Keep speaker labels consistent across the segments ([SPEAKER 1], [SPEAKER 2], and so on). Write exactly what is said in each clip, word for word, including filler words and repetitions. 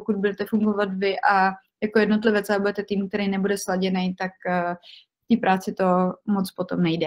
[SPEAKER 1] pokud budete fungovat vy a jako jednotlivec a budete tým, který nebude sladěný, tak uh, v té práci to moc potom nejde.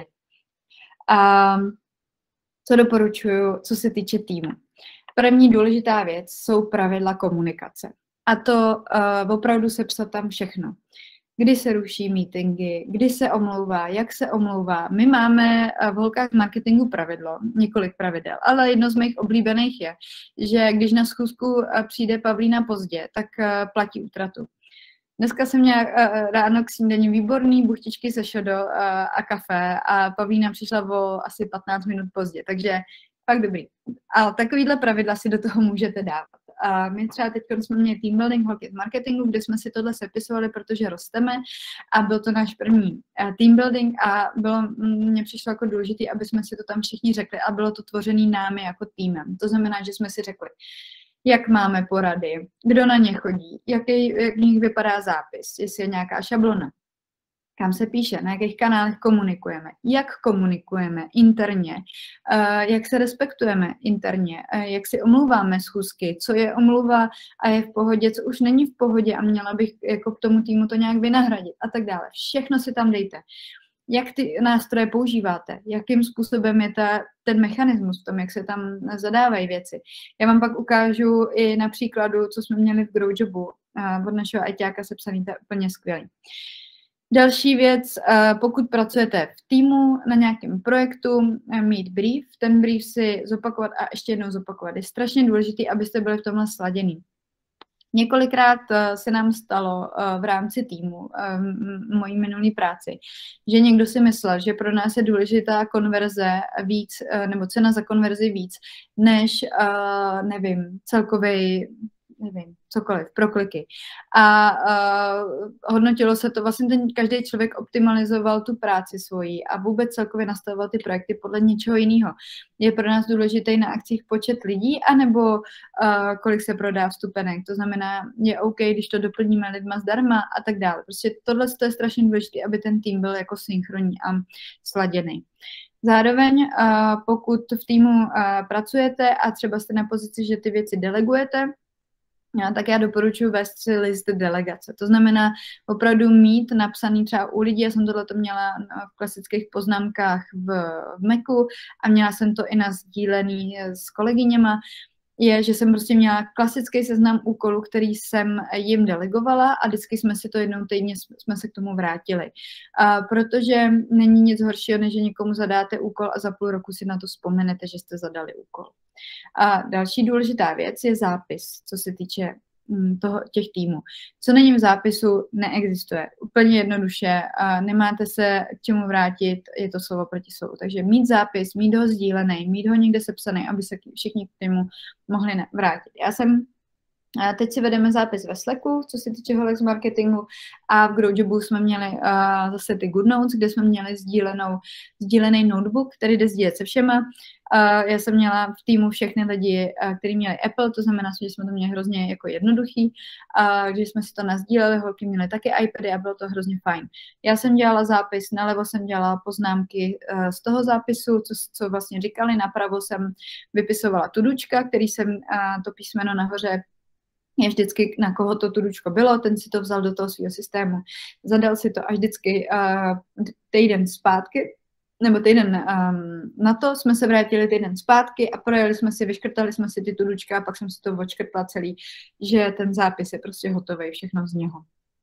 [SPEAKER 1] A co doporučuju, co se týče týmu? První důležitá věc jsou pravidla komunikace. A to uh, opravdu sepsat tam všechno. Kdy se ruší meetingy, kdy se omlouvá, jak se omlouvá. My máme v holkách marketingu pravidlo, několik pravidel, ale jedno z mých oblíbených je, že když na schůzku přijde Pavlína pozdě, tak platí útratu. Dneska jsem měla ráno k snídani výborný buchtičky se šodo a kafe a Pavlína přišla o asi patnáct minut pozdě, takže fakt dobrý. Ale takovýhle pravidla si do toho můžete dávat. A my třeba teď jsme měli team building holky z marketingu, kde jsme si tohle sepisovali, protože rosteme a byl to náš první team building a bylo, mně přišlo jako důležité, aby jsme si to tam všichni řekli a bylo to tvořený námi jako týmem. To znamená, že jsme si řekli, jak máme porady, kdo na ně chodí, jaký, jak v nich vypadá zápis, jestli je nějaká šablona, kam se píše, na jakých kanálech komunikujeme, jak komunikujeme interně, jak se respektujeme interně, jak si omlouváme schůzky, co je omluva a je v pohodě, co už není v pohodě a měla bych jako k tomu týmu to nějak vynahradit a tak dále. Všechno si tam dejte. Jak ty nástroje používáte, jakým způsobem je ta, ten mechanismus v tom, jak se tam zadávají věci. Já vám pak ukážu i na příkladu, co jsme měli v Growjobu od našeho ajťáka sepsaný, to je úplně skvělý. Další věc, pokud pracujete v týmu na nějakém projektu, mít brief, ten brief si zopakovat a ještě jednou zopakovat. Je strašně důležité, abyste byli v tomhle sladěný. Několikrát se nám stalo v rámci týmu, mojí minulý práci, že někdo si myslel, že pro nás je důležitá konverze víc, nebo cena za konverzi víc, než, nevím, celkový, nevím, cokoliv, pro kliky. A uh, hodnotilo se to, vlastně ten každý člověk optimalizoval tu práci svoji a vůbec celkově nastavoval ty projekty podle něčeho jiného. Je pro nás důležitý na akcích počet lidí, anebo uh, kolik se prodá vstupenek. To znamená, je OK, když to doplníme lidma zdarma a tak dále. Prostě tohle je strašně důležité, aby ten tým byl jako synchronní a sladěný. Zároveň, uh, pokud v týmu uh, pracujete a třeba jste na pozici, že ty věci delegujete, Já, tak já doporučuji vést si list delegace. To znamená opravdu mít napsaný třeba u lidí, já jsem tohle měla v klasických poznámkách v, v Macu a měla jsem to i na sdílený s kolegyněma, je, že jsem prostě měla klasický seznam úkolů, který jsem jim delegovala a vždycky jsme si to jednou týdně jsme se k tomu vrátili. A protože není nic horšího, než že někomu zadáte úkol a za půl roku si na to vzpomenete, že jste zadali úkol. A další důležitá věc je zápis, co se týče toho, těch týmů. Co není v zápisu, neexistuje. Úplně jednoduše, a nemáte se k čemu vrátit, je to slovo proti slovu. Takže mít zápis, mít ho sdílený, mít ho někde sepsaný, aby se všichni k týmu mohli vrátit. Já jsem A teď si vedeme zápis ve Slacku, co se týče holek z marketingu, a v Growjobu jsme měli uh, zase ty Good Notes, kde jsme měli sdílenou, sdílený notebook, který jde sdílet se všema. Uh, já jsem měla v týmu všechny lidi, uh, kteří měli Apple, to znamená, že jsme to měli hrozně jako jednoduchý, uh, že jsme si to nasdíleli, holky měly taky iPady a bylo to hrozně fajn. Já jsem dělala zápis, nalevo jsem dělala poznámky uh, z toho zápisu, co, co vlastně říkali, napravo jsem vypisovala tudučka, který jsem uh, to písmeno nahoře je vždycky, na koho to tudučko bylo, ten si to vzal do toho svého systému. Zadal si to až vždycky uh, týden zpátky, nebo týden um, na to jsme se vrátili týden zpátky a projeli jsme si, vyškrtali jsme si ty tudučka a pak jsem si to odškrtla celý, že ten zápis je prostě hotový, všechno z něho.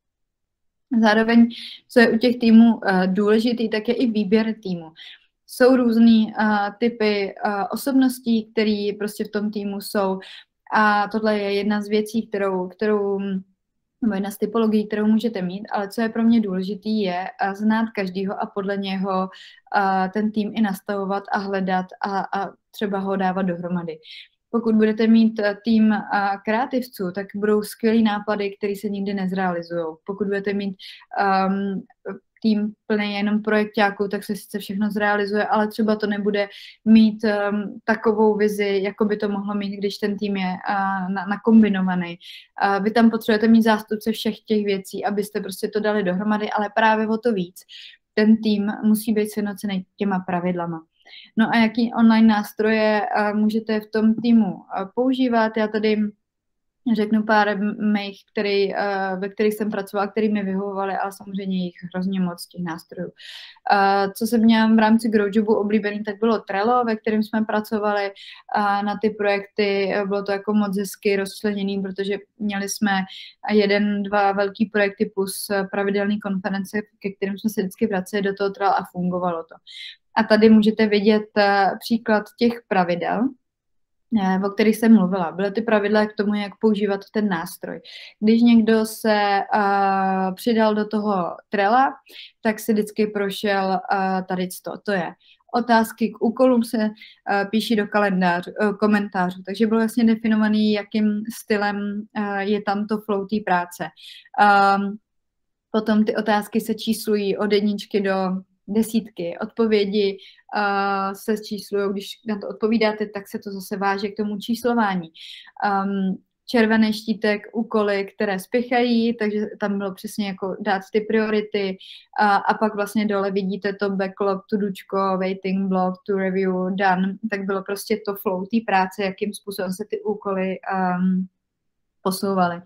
[SPEAKER 1] Zároveň, co je u těch týmů uh, důležitý, tak je i výběr týmu. Jsou různý uh, typy uh, osobností, které prostě v tom týmu jsou. A tohle je jedna z věcí, kterou, kterou, nebo jedna z typologií, kterou můžete mít, ale co je pro mě důležitý, je znát každýho a podle něho ten tým i nastavovat a hledat a, a třeba ho dávat dohromady. Pokud budete mít tým kreativců, tak budou skvělý nápady, které se nikdy nezrealizují. Pokud budete mít um, tým plný jenom projekťáků, tak se sice všechno zrealizuje, ale třeba to nebude mít um, takovou vizi, jako by to mohlo mít, když ten tým je uh, na, nakombinovaný. Uh, vy tam potřebujete mít zástupce všech těch věcí, abyste prostě to dali dohromady, ale právě o to víc. Ten tým musí být sjednocený těma pravidlama. No a jaký online nástroje uh, můžete v tom týmu uh, používat? Já tady řeknu pár mých, který, uh, ve kterých jsem pracovala, který mi vyhovovaly, ale samozřejmě jich hrozně moc těch nástrojů. Uh, co jsem měla v rámci Growjobu oblíbený, tak bylo Trello, ve kterém jsme pracovali uh, na ty projekty. Bylo to jako moc hezky rozčleněný, protože měli jsme jeden, dva velký projekty plus pravidelné konference, ke kterým jsme se vždycky vraceli do toho Trello a fungovalo to. A tady můžete vidět uh, příklad těch pravidel, o kterých jsem mluvila. Byly ty pravidla k tomu, jak používat ten nástroj. Když někdo se uh, přidal do toho Trella, tak si vždycky prošel uh, tady to. To je otázky k úkolům se uh, píší do kalendář, uh, komentářů. Takže bylo jasně definovaný, jakým stylem uh, je tam to flow té práce. Um, potom ty otázky se číslují od jedničky do desítky. Odpovědi uh, se číslují, když na to odpovídáte, tak se to zase váže k tomu číslování. Um, červený štítek, úkoly, které spěchají, takže tam bylo přesně jako dát ty priority a, a pak vlastně dole vidíte to backlog, to dučko, waiting block, to review, done, tak bylo prostě to flow té práce, jakým způsobem se ty úkoly um, posouvaly.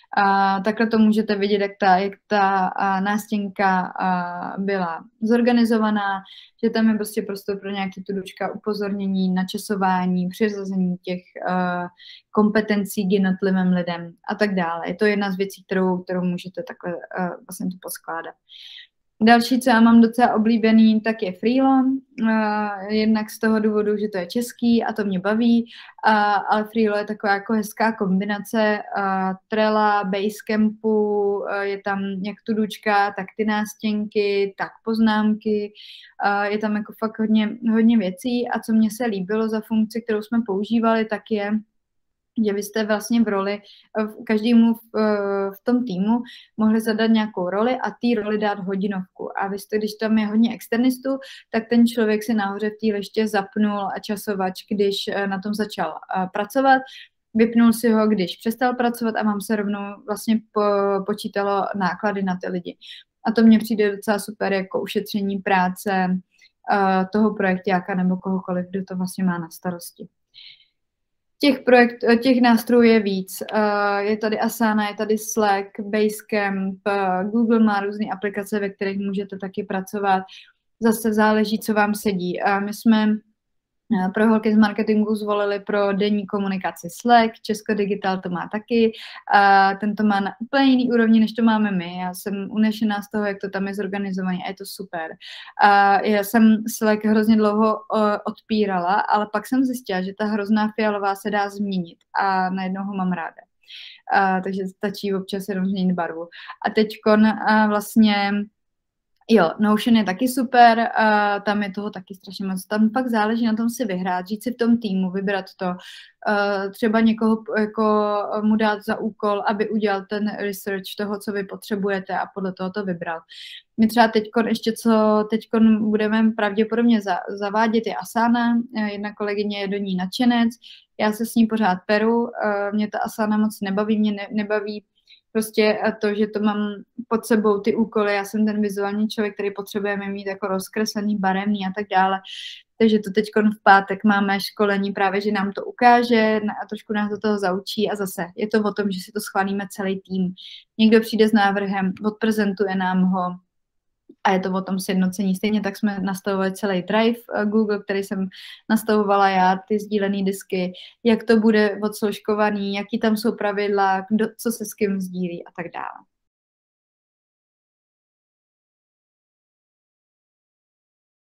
[SPEAKER 1] A takhle to můžete vidět, jak ta, jak ta a, nástěnka a, byla zorganizovaná, že tam je prostě prostor pro nějaký tudučka, upozornění, načasování, přiřazení těch a, kompetencí k jednotlivým lidem a tak dále. Je to jedna z věcí, kterou, kterou můžete takhle a, vlastně to poskládat. Další, co já mám docela oblíbený, tak je Freelo. Uh, jednak z toho důvodu, že to je český a to mě baví, uh, ale Freelo je taková jako hezká kombinace uh, Trella, Basecampu, uh, je tam jak tudučka, tak ty nástěnky, tak poznámky, uh, je tam jako fakt hodně, hodně věcí a co mně se líbilo za funkci, kterou jsme používali, tak je, že vy jste vlastně v roli, každému v, v tom týmu mohli zadat nějakou roli a té roli dát hodinovku. A vy jste, když tam je hodně externistů, tak ten člověk si nahoře v té liště zapnul a časovač, když na tom začal pracovat, vypnul si ho, když přestal pracovat a vám se rovnou vlastně po, počítalo náklady na ty lidi. A to mně přijde docela super jako ušetření práce uh, toho projektáka nebo kohokoliv, kdo to vlastně má na starosti. Těch, projekt, těch nástrojů je víc. Je tady Asana, je tady Slack, Basecamp, Google má různé aplikace, ve kterých můžete taky pracovat. Zase záleží, co vám sedí. My jsme pro holky z marketingu zvolili pro denní komunikaci Slack, Česko Digital to má taky, a ten to má na úplně jiný úrovni, než to máme my. Já jsem unešená z toho, jak to tam je zorganizované a je to super. A já jsem Slack hrozně dlouho uh, odpírala, ale pak jsem zjistila, že ta hrozná fialová se dá změnit a najednou ho mám ráda. Uh, takže stačí občas jenom změnit barvu. A teďkon uh, vlastně jo, Notion je taky super, uh, tam je toho taky strašně moc. Tam pak záleží na tom si vyhrát, žít si v tom týmu, vybrat to. Uh, třeba někoho jako mu dát za úkol, aby udělal ten research toho, co vy potřebujete a podle toho to vybral. My třeba teďkon ještě, co teďkon budeme pravděpodobně za, zavádět, je Asana. Jedna kolegyně je do ní nadšenec, já se s ní pořád peru, uh, mě ta Asana moc nebaví, mě ne, nebaví prostě to, že to mám pod sebou ty úkoly, já jsem ten vizuální člověk, který potřebujeme mít jako rozkreslený, barevný a tak dále. Takže to teď v pátek máme školení právě, že nám to ukáže a trošku nás do toho zaučí a zase je to o tom, že si to schválíme celý tým. Někdo přijde s návrhem, odprezentuje nám ho a je to o tom sjednocení. Stejně tak jsme nastavovali celý Drive Google, který jsem nastavovala já, ty sdílené disky, jak to bude odsloužkovaný, jaký tam jsou pravidla, kdo, co se s kým sdílí a tak dále.